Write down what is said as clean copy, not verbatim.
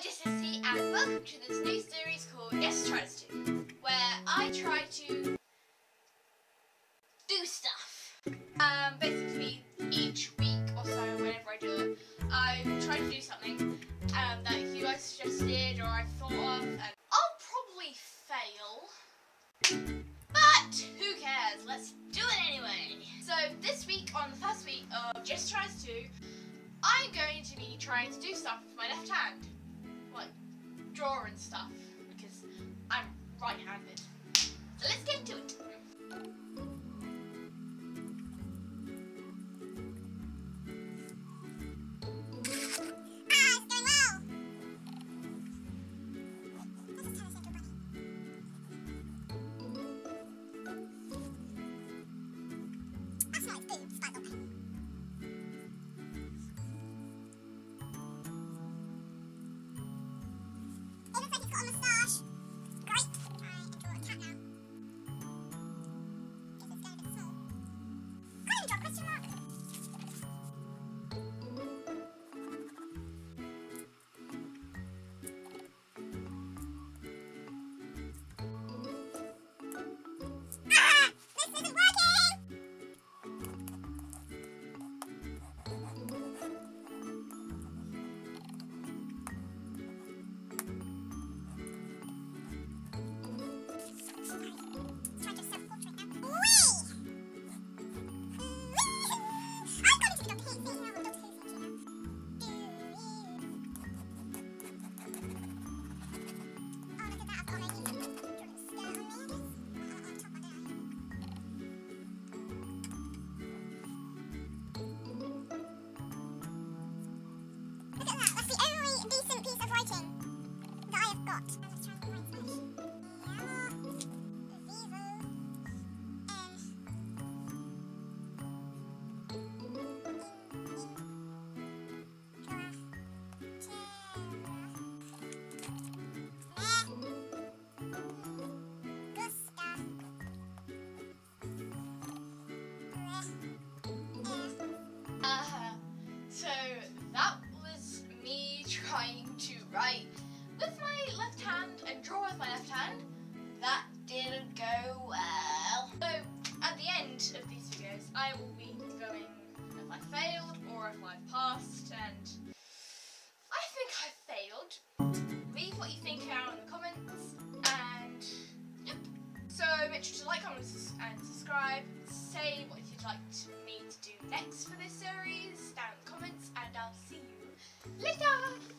Jess LC and welcome to this new series called Jess Tries To, where I try to do stuff. Basically each week or so, whenever I do it, I try to do something that you guys suggested or I thought of, and I'll probably fail, but who cares, let's do it anyway. So this week, on the first week of Jess Tries To, I'm going to be trying to do stuff with my left hand. Like, draw and stuff, because I'm right-handed. So let's get to it. So that was me trying to write with my left hand and draw with my left hand. That didn't go well. So at the end of these videos I will be going if I failed or if I've passed, and I think I failed. Leave what you think out in the comments, and yep. So make sure to like, comment and subscribe. Say what you'd like me to do next for this series down in the comments, and I'll see you later.